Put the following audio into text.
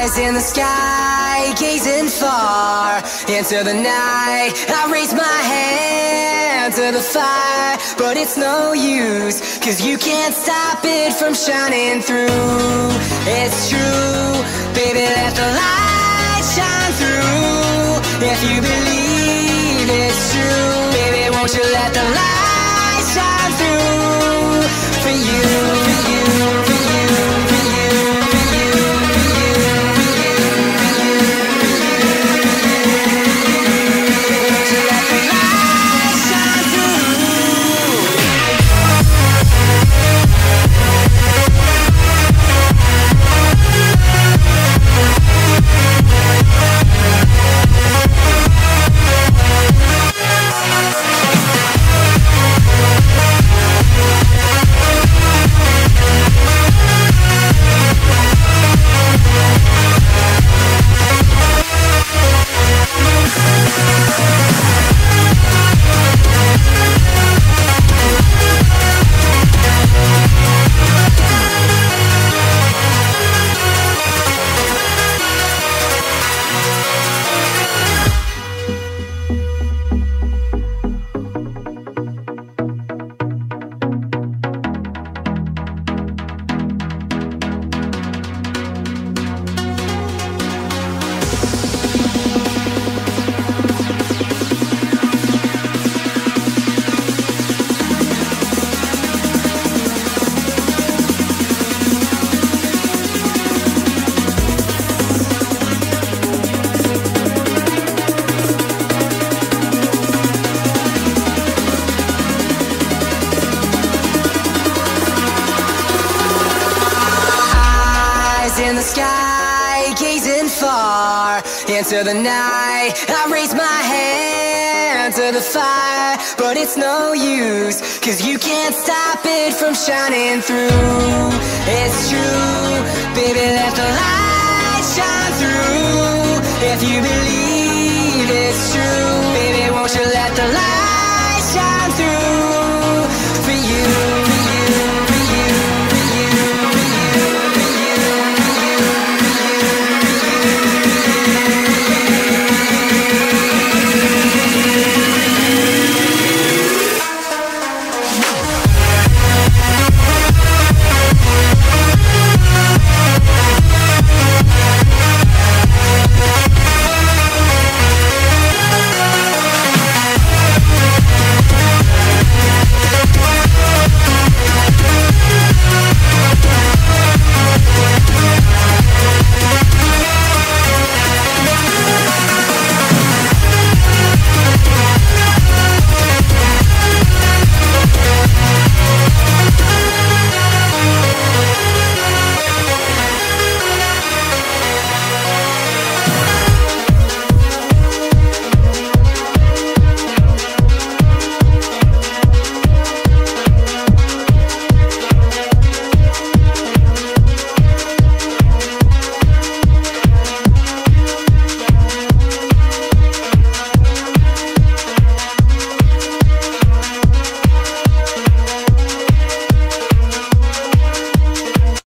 in the sky, gazing far into the night. I raise my hand to the fire, but it's no use, 'cause you can't stop it from shining through. It's true, baby, let the light shine through. If you believe it's true, baby, won't you let the light shine through for you, for you, for you, for you, for you, for you, for you, for you, won't you let the light shine through? In the sky, gazing far into the night. I raise my hand to the fire, but it's no use, 'cause you can't stop it from shining through. It's true, baby, let the light shine through. If you believe it's true, baby, won't you let the light